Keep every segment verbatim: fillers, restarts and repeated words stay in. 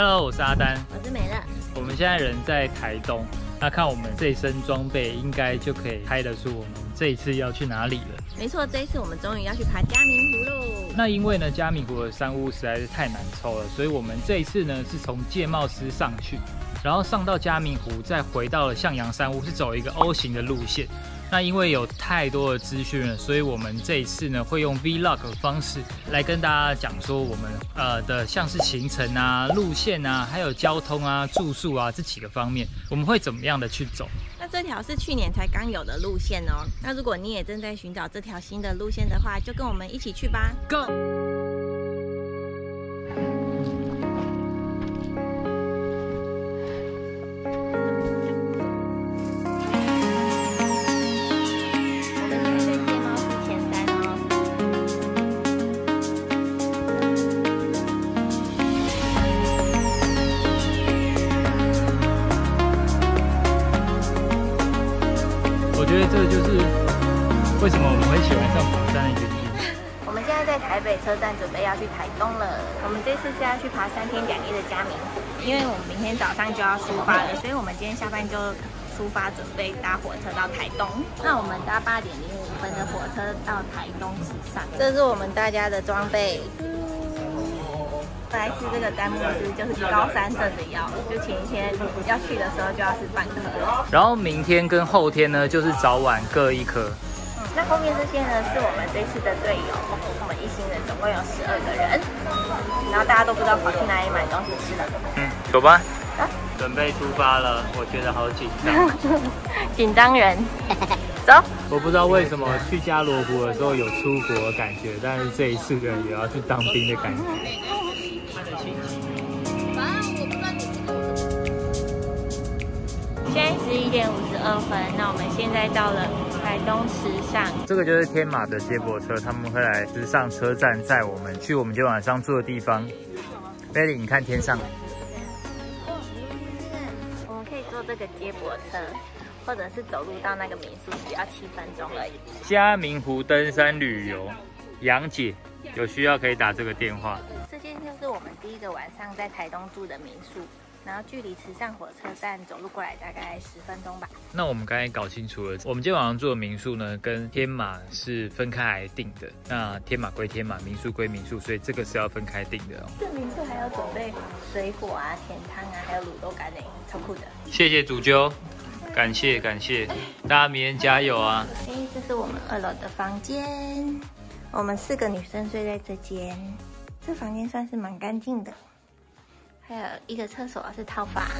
Hello， 我是阿丹， 我是美乐。 我们现在人在台东，那看我们这一身装备，应该就可以猜得出我们这一次要去哪里了。 没错，这一次我们终于要去爬嘉明湖喽。 那因为呢，嘉明湖的山屋实在是太难抽了，所以我们这一次呢是从戒茂斯上去，然后上到嘉明湖，再回到了向阳山屋，是走一个 O 型的路线。那因为有太多的资讯了，所以我们这一次呢会用 Vlog 的方式来跟大家讲说我们呃的像是行程啊、路线啊，还有交通啊、住宿啊这几个方面，我们会怎么样的去走。 那这条是去年才刚有的路线哦。那如果你也正在寻找这条新的路线的话，就跟我们一起去吧。Go！ 我觉得这就是为什么我们会喜欢上爬山的原因。 我们现在在台北车站，准备要去台东了。我们这次是要去爬三天两夜的嘉明湖，因为我们明天早上就要出发了，所以我们今天下班就出发，准备搭火车到台东。那我们搭八点零五分的火车到台东池上。这是我们大家的装备。来吃这个丹木斯，就是高山症的药，就前一天要去的时候就要吃半颗。 然后明天跟后天呢，就是早晚各一颗。 嗯，那后面这些呢，是我们这次的队友，我们一行人总共有十二个人，然后大家都不知道跑去哪里买东西吃了。 嗯，走吧。啊，准备出发了，我觉得好紧张。 紧张人，走。 我不知道为什么去加罗湖的时候有出国的感觉，但是这一次呢，也要去当兵的感觉。 现在十一点五十二分，那我们现在到了台东池上。 这个就是天马的接驳车，他们会来池上车站载我们去我们今天晚上住的地方。Belly， 你看天上。 我们可以坐这个接驳车，或者是走路到那个民宿，只要七分钟而已。 嘉明湖登山旅游，杨姐有需要可以打这个电话。 这间就是我们第一个晚上在台东住的民宿。然后距离池上火车站走路过来大概十分钟吧。那我们刚才搞清楚了，我们今天晚上住的民宿呢，跟天马是分开来订的。那天马归天马，民宿归民宿，所以这个是要分开订的哦。 这民宿还有准备水果啊、甜汤啊，还有卤豆干诶，超酷的。 谢谢主揪，感谢感谢，大家明天加油啊！ 哎，这是我们二楼的房间，我们四个女生睡在这间，这房间算是蛮干净的。还有一个厕所是套房。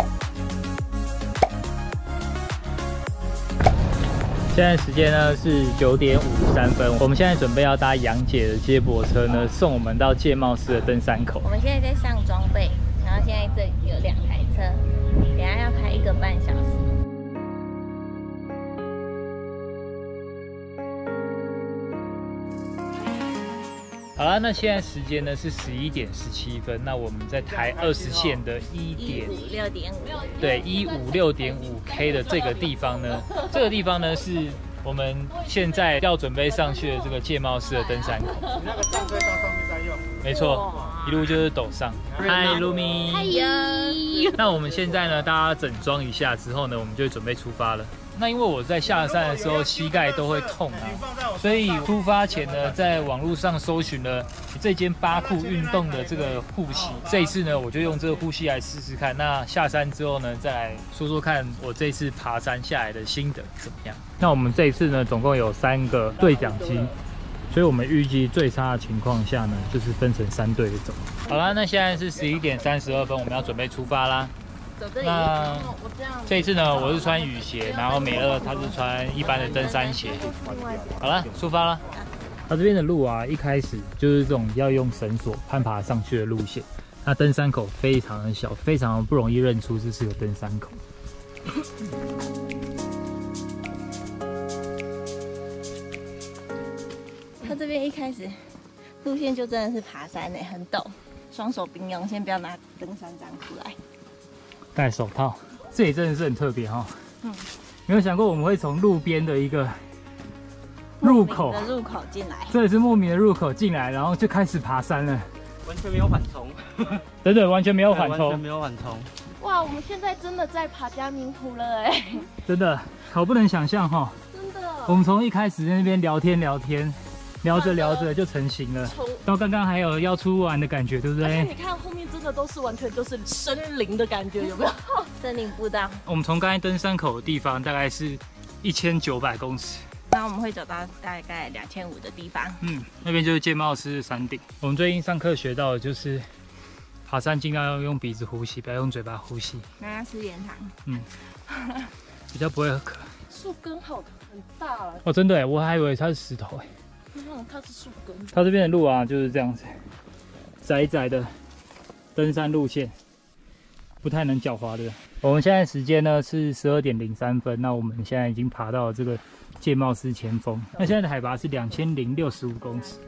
现在时间呢是九点五十三分，我们现在准备要搭杨姐的接驳车呢，送我们到戒茂斯的登山口。 我们现在在上装备，然后现在这里有两台车，等一下要开一个半小时。 好啦，那现在时间呢是十一点十七分，那我们在台二十线的一点五六点五， 对，一五六点五 K 的这个地方呢，这个地方呢是我们现在要准备上去的这个戒茂斯的登山口。你那个上车上上去再用。没错，一路就是陡上。嗨，露米。嗨哟。那我们现在呢，大家整装一下之后呢，我们就准备出发了。那因为我在下山的时候膝盖都会痛啊，所以出发前呢，在网络上搜寻了这间巴库运动的这个护膝。这一次呢，我就用这个护膝来试试看。那下山之后呢，再来说说看我这次爬山下来的心得怎么样。那我们这一次呢，总共有三个对讲机，所以我们预计最差的情况下呢，就是分成三队走。好啦，那现在是十一点三十二分，我们要准备出发啦。那这一次呢，我是穿雨鞋，然后美乐她是穿一般的登山鞋。好了，出发了。它这边的路啊，一开始就是这种要用绳索攀爬上去的路线。那登山口非常的小，非常不容易认出这是个登山口。 它这边一开始路线就真的是爬山诶，很陡，双手并用，先不要拿登山杖出来。 戴手套，这里真的是很特别哈、哦。嗯，没有想过我们会从路边的一个入口的入口进来， 这里是莫名的入口进来，然后就开始爬山了， 完全没有缓冲。 真的完全没有缓冲， 完全没有缓冲。 哇，我们现在真的在爬嘉明湖了哎！ 真的好不能想象哈。 真的。 我们从一开始在那边聊天聊天，聊着聊着就成型了，到刚刚还有要出玩的感觉，对不对？ 而且你看后面真的都是完全就是森林的感觉，有没有？ 森林步道。 我们从刚才登山口的地方大概是一千九百公尺。 那我们会走到大概两千五的地方。 嗯，那边就是戒茂斯山顶。我们最近上课学到的就是，爬山尽量要用鼻子呼吸，不要用嘴巴呼吸。 那要吃盐糖。 嗯，比较不会渴。 树根好很大了。 哦，真的哎，我还以为它是石头哎。 嗯，它是树根。 它这边的路啊就是这样子，窄窄的登山路线，不太能狡猾的。我们现在时间呢是十二点零三分，那我们现在已经爬到了这个戒茂斯前峰，那现在的海拔是两千零六十五公尺。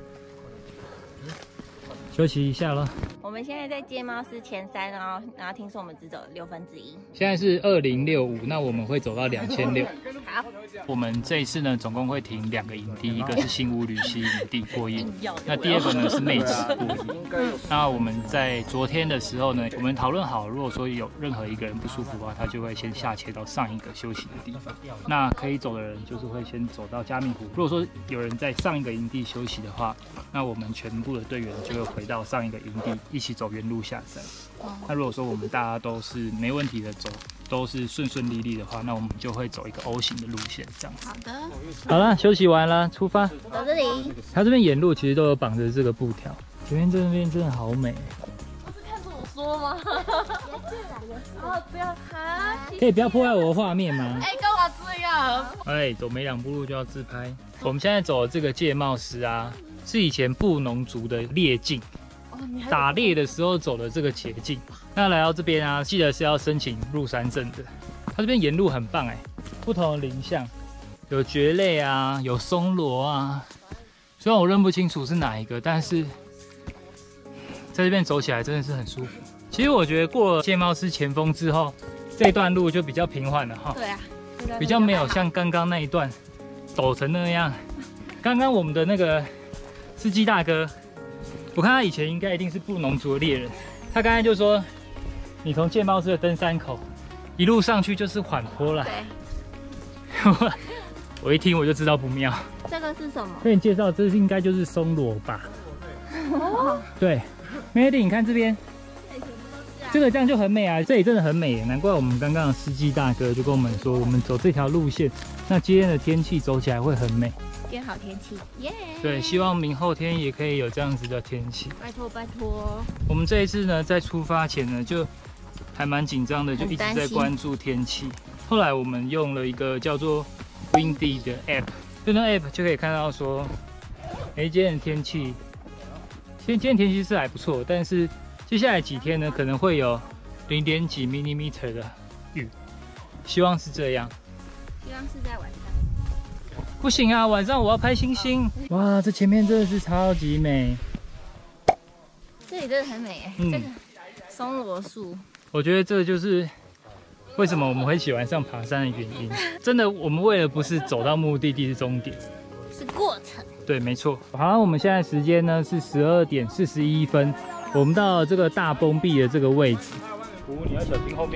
休息一下了。 我们现在在戒茂斯前山哦，然后听说我们只走了六分之一。 现在是二零六五，那我们会走到两千六。 好， 我们这一次呢，总共会停两个营地，一个是新屋吕溪营地过夜，那第二个呢是妹子过夜。那我们在昨天的时候呢，我们讨论好，如果说有任何一个人不舒服的话，他就会先下切到上一个休息的地方。那可以走的人就是会先走到嘉明湖。如果说有人在上一个营地休息的话，那我们全部的队员就会回到上一个营地，一起走原路下山。那如果说我们大家都是没问题的走，都是顺顺利利的话，那我们就会走一个 O 型的路线，这样子。 好的。 好了，休息完了，出发。 走这里。 它这边沿路其实都有绑着这个布条，前面这边真的好美。 不是看着我说吗？哦，不要哈。 可以不要破坏我的画面吗？ 哎，干嘛这样？ 哎，走没两步路就要自拍。我们现在走的这个戒茂斯啊，是以前布农族的猎径。打猎的时候走的这个捷径，那来到这边啊，记得是要申请入山证的。它这边沿路很棒哎，不同的林相，有蕨类啊，有松萝啊。虽然我认不清楚是哪一个，但是在这边走起来真的是很舒服。其实我觉得过了戒茂斯前峰之后，这段路就比较平缓了哈。 对啊， 比较没有像刚刚那一段陡成那样。刚刚我们的那个司机大哥。我看他以前应该一定是布农族的猎人，他刚才就说，你从戒茂斯的登山口一路上去就是缓坡了。对。我一听我就知道不妙。 这个是什么？ 跟你介绍，这应该就是松萝吧？对 ，Mandy， 你看这边，这个这样就很美啊，这里真的很美，难怪我们刚刚的司机大哥就跟我们说，我们走这条路线，那今天的天气走起来会很美。 变好天气，耶、yeah ！ 对，希望明后天也可以有这样子的天气。 拜托拜托。我们这一次呢，在出发前呢，就还蛮紧张的，就一直在关注天气。后来我们用了一个叫做 Windy 的 app， 这张 app 就可以看到说，哎，今天的天气，今天今天天气是还不错，但是接下来几天呢，可能会有零点几 millimeter 的雨，希望是这样。 希望是在晚上。 不行啊，晚上我要拍星星。哇，这前面真的是超级美。 这里真的很美耶，嗯、这个松萝树。 我觉得这就是为什么我们会喜欢上爬山的原因。真的，我们为的不是走到目的地是终点， 是过程。 对，没错。好，我们现在时间呢是十二点四十一分，我们到了这个大崩壁的这个位置。服务你要小心后面。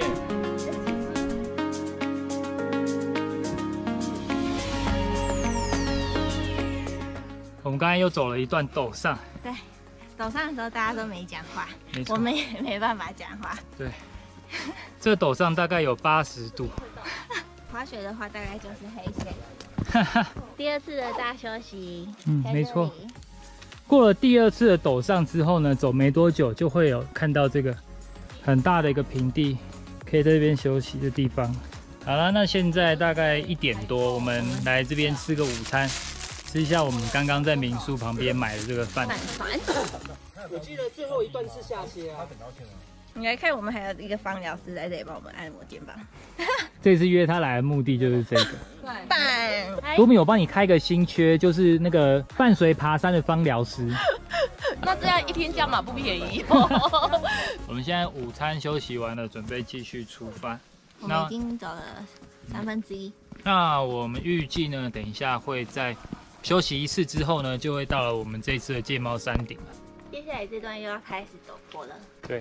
我们刚才又走了一段陡上， 对，陡上的时候大家都没讲话，我们也没办法讲话。 对，这陡上大概有八十度。 滑雪的话，大概就是黑线。第二次的大休息， 嗯，没错。过了第二次的陡上之后呢，走没多久就会有看到这个很大的一个平地，可以在这边休息的地方。好了，那现在大概一点多，我们来这边吃个午餐。吃一下我们刚刚在民宿旁边买的这个饭团。 我记得最后一段是下切啊。 你来看，我们还有一个芳疗师在这里帮我们按摩肩膀。 这次约他来的目的就是这个。 棒！ 卢米，我帮你开个新缺，就是那个伴随爬山的芳疗师。 那这样一天价码不便宜。 我们现在午餐休息完了，准备继续出发。 我们已经走了三分之一。 那我们预计呢，等一下会在休息一次之后呢，就会到了我们这次的戒茂山顶了。 接下来这段又要开始陡坡了。 对。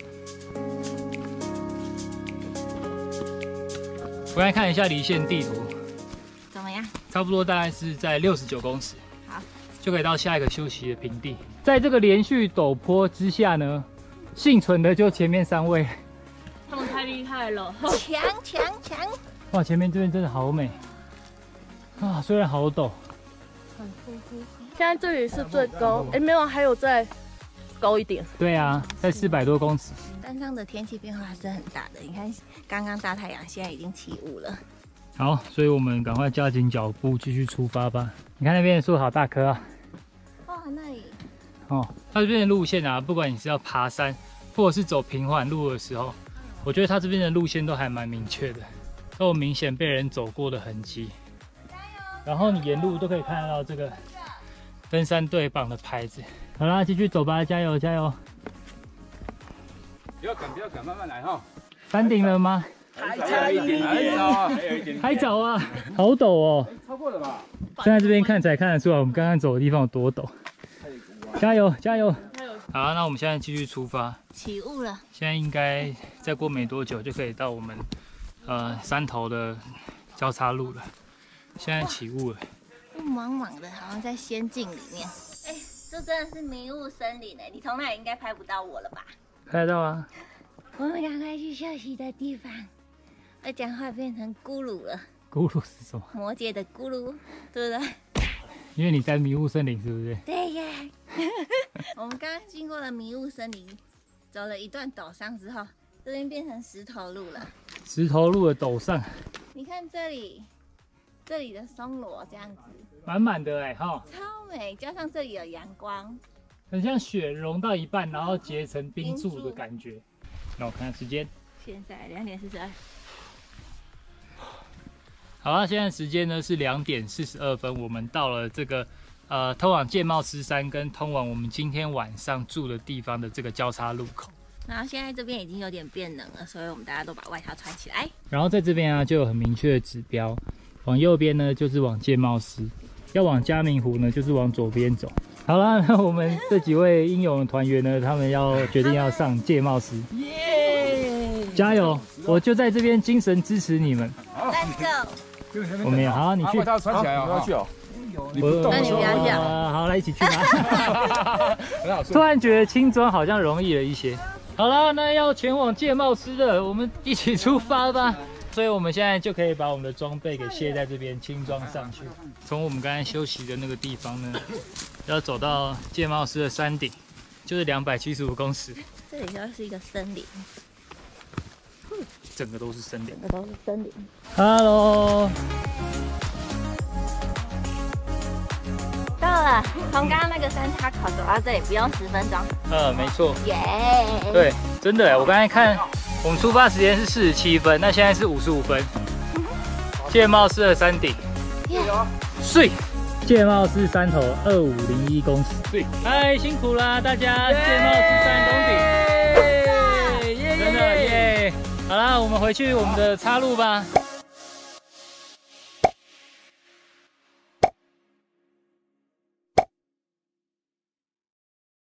我来看一下离线地图， 怎么样？ 差不多大概是在六十九公尺， 好， 就可以到下一个休息的平地。在这个连续陡坡之下呢，幸存的就前面三位。 他们太厉害了， 强强强！ 哇，前面这边真的好美啊，虽然好陡。 现在这里是最高，哎，没有，还有再高一点。 对啊，在四百多公尺。 山上的天气变化是很大的，你看刚刚大太阳，现在已经起雾了。 好，所以我们赶快加紧脚步，继续出发吧。你看那边的树好大棵啊！ 哇，那里哦，它这边的路线啊，不管你是要爬山，或者是走平缓路的时候，我觉得它这边的路线都还蛮明确的，都有明显被人走过的痕迹。然后你沿路都可以看得到这个登山队榜的牌子。好啦，继续走吧，加油加油！ 不要赶，不要赶，慢慢来哈。 山顶了吗？ 还差一点，还早啊，还有一点， 还早啊，好陡哦。 超过了吧？ 现在这边看才看得出来，我们刚刚走的地方有多陡。加油加油！好，那我们现在继续出发。 起雾了， 现在应该再过没多久就可以到我们呃山头的交叉路了。现在起雾了， 雾茫茫的，好像在仙境里面。哎，这真的是迷雾森林哎，你从那里应该拍不到我了吧？ 拍得到啊。 我们赶快去休息的地方。我讲话变成咕噜了， 咕噜是什么？ 魔界的咕噜，对不对？ 因为你在迷雾森林，是不是？ 对呀。我们刚刚经过了迷雾森林，走了一段陡上之后，这边变成石头路了。 石头路的陡上， 你看这里，这里的松萝这样子， 满满的哎哈， 超美，加上这里有阳光， 很像雪融到一半，然后结成冰柱的感觉。那我看看时间， 现在两点四十二。 好了，现在时间呢是两点四十二分，我们到了这个呃通往戒茂斯山跟通往我们今天晚上住的地方的这个交叉路口。 然后现在这边已经有点变冷了，所以我们大家都把外套穿起来。 然后在这边啊就有很明确的指标，往右边呢就是往戒茂斯，要往嘉明湖呢就是往左边走。好啦，那我们这几位英勇的团员呢，他们要决定要上戒茂斯，耶！加油！我就在这边精神支持你们。 Let's go！ 我们也好，你去。 外套穿起来啊，要去哦。你不动， 那你不要这样。 好，来一起去拿。突然觉得轻装好像容易了一些。好了，那要前往戒茂斯的，我们一起出发吧。所以我们现在就可以把我们的装备给卸在这边，轻装上去。从我们刚才休息的那个地方呢，要走到戒茂斯的山顶，就是两百七十五公尺。 这里就是一个森林， 整个都是森林， 整个都是森林。 Hello。 到了，从刚刚那个三叉口走到这里不用十分钟。 呃，没错。 耶、yeah ！ 对，真的哎，我刚才看我们出发时间是四十七分，那现在是五十五分。戒茂斯的山顶，睡。戒茂斯山头二五零一公尺。对，哎，辛苦啦，大家！戒茂斯山峰顶，真的耶！好啦，我们回去我们的岔路吧。